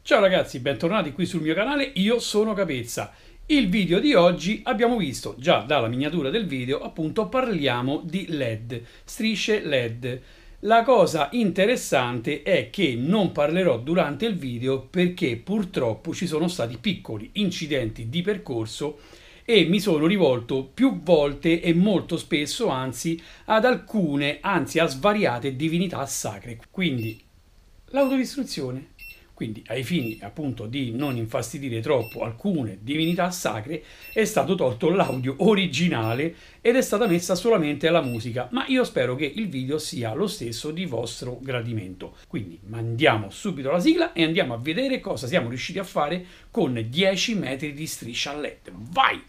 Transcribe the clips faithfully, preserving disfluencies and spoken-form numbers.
Ciao ragazzi, bentornati qui sul mio canale, io sono Capezza. Il video di oggi abbiamo visto, già dalla miniatura del video, appunto parliamo di L E D, strisce L E D. La cosa interessante è che non parlerò durante il video perché purtroppo ci sono stati piccoli incidenti di percorso e mi sono rivolto più volte e molto spesso anzi ad alcune, anzi a svariate divinità sacre. Quindi l'autodistruzione. Quindi ai fini appunto di non infastidire troppo alcune divinità sacre è stato tolto l'audio originale ed è stata messa solamente la musica, ma io spero che il video sia lo stesso di vostro gradimento. Quindi mandiamo subito la sigla e andiamo a vedere cosa siamo riusciti a fare con dieci metri di striscia L E D. Vai!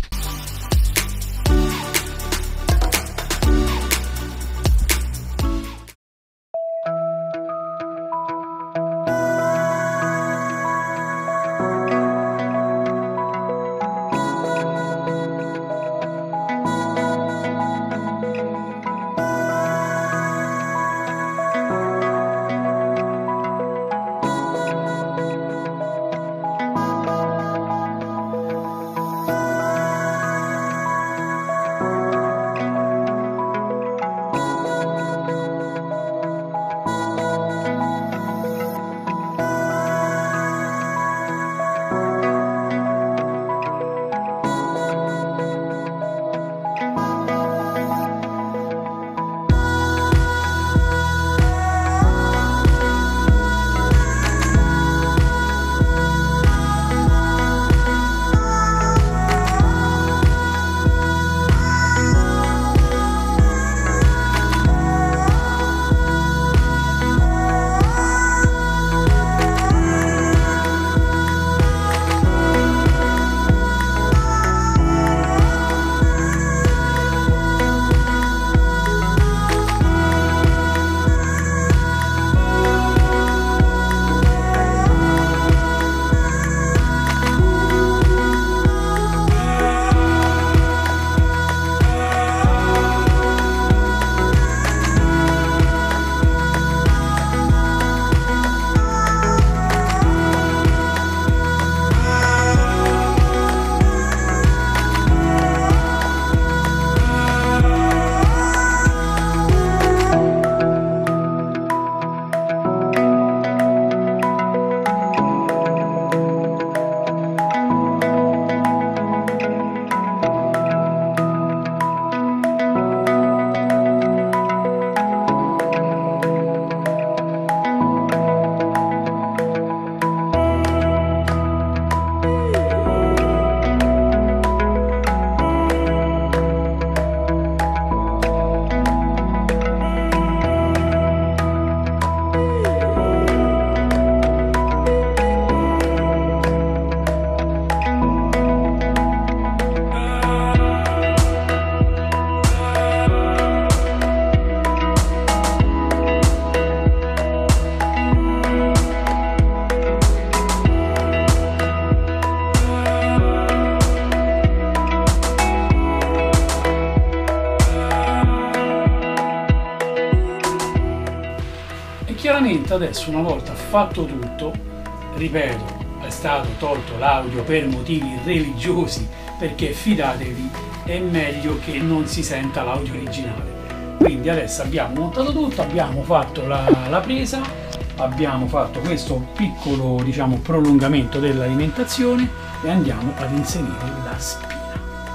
Chiaramente adesso, una volta fatto tutto, ripeto, è stato tolto l'audio per motivi religiosi, perché fidatevi, è meglio che non si senta l'audio originale. Quindi adesso abbiamo montato tutto, abbiamo fatto la, la presa, abbiamo fatto questo piccolo, diciamo, prolungamento dell'alimentazione e andiamo ad inserire la spina.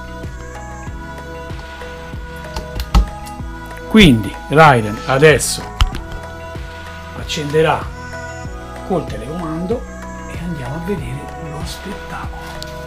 Quindi Raiden adesso accenderà col telecomando e andiamo a vedere lo spettacolo.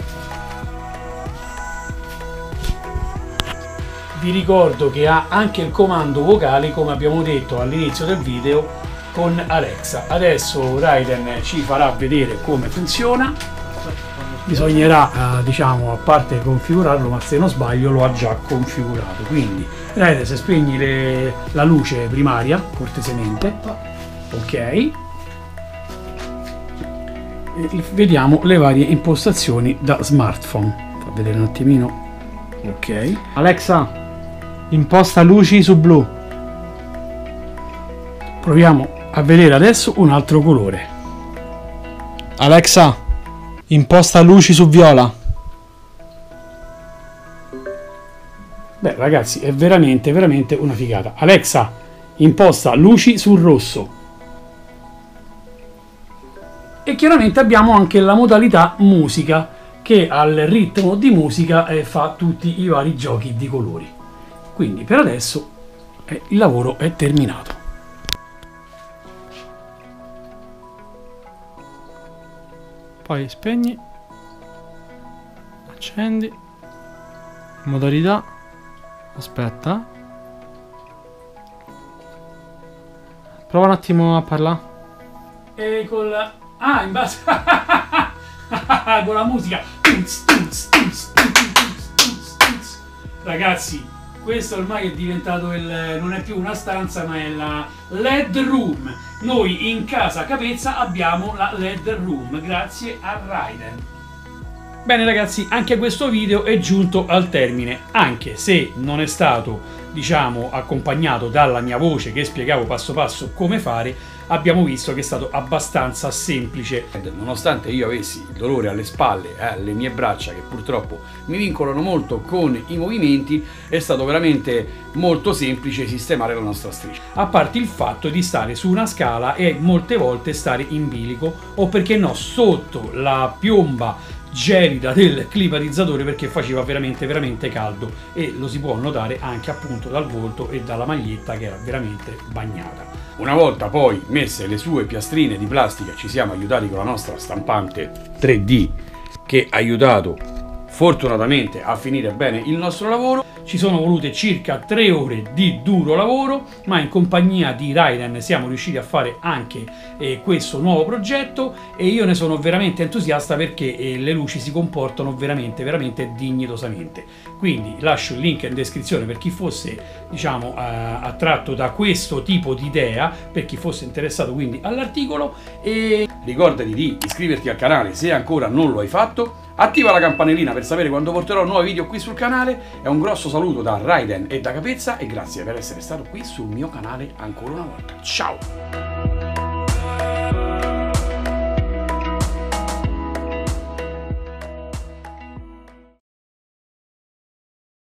Vi ricordo che ha anche il comando vocale, come abbiamo detto all'inizio del video, con Alexa. Adesso Raiden ci farà vedere come funziona. Bisognerà, eh, diciamo, a parte configurarlo, ma se non sbaglio lo ha già configurato. Quindi Raiden, se spegni le, la luce primaria cortesemente. Ok, e vediamo le varie impostazioni da smartphone. Fa vedere un attimino. Ok, Alexa, imposta luci su blu. Proviamo a vedere adesso un altro colore. Alexa, imposta luci su viola. Beh ragazzi, è veramente veramente una figata. Alexa, imposta luci sul rosso. E chiaramente abbiamo anche la modalità musica, che al ritmo di musica eh, fa tutti i vari giochi di colori. Quindi per adesso eh, il lavoro è terminato. Poi spegni, accendi, modalità, aspetta, prova un attimo a parlare. E con la... ah, in base con la musica. Ragazzi, questo ormai è diventato il... non è più una stanza, ma è la L E D room. Noi in casa Capezza abbiamo la L E D room grazie a Raiden. Bene ragazzi, anche questo video è giunto al termine, anche se non è stato, diciamo, accompagnato dalla mia voce che spiegavo passo passo come fare. Abbiamo visto che è stato abbastanza semplice. Nonostante io avessi il dolore alle spalle, eh, alle mie braccia che purtroppo mi vincolano molto con i movimenti, è stato veramente molto semplice sistemare la nostra striscia. A parte il fatto di stare su una scala e molte volte stare in bilico o perché no sotto la piomba gelida del climatizzatore, perché faceva veramente veramente caldo e lo si può notare anche appunto dal volto e dalla maglietta che era veramente bagnata. Una volta poi messe le sue piastrine di plastica ci siamo aiutati con la nostra stampante tre D che ha aiutato fortunatamente a finire bene il nostro lavoro. Ci sono volute circa tre ore di duro lavoro, ma in compagnia di Raiden siamo riusciti a fare anche eh, questo nuovo progetto e io ne sono veramente entusiasta perché eh, le luci si comportano veramente veramente dignitosamente. Quindi lascio il link in descrizione per chi fosse, diciamo, eh, attratto da questo tipo di idea, per chi fosse interessato quindi all'articolo, e ricordati di iscriverti al canale se ancora non lo hai fatto. Attiva la campanellina per sapere quando porterò nuovi video qui sul canale. È un grosso saluto da Raiden e da Capezza e grazie per essere stato qui sul mio canale ancora una volta. Ciao!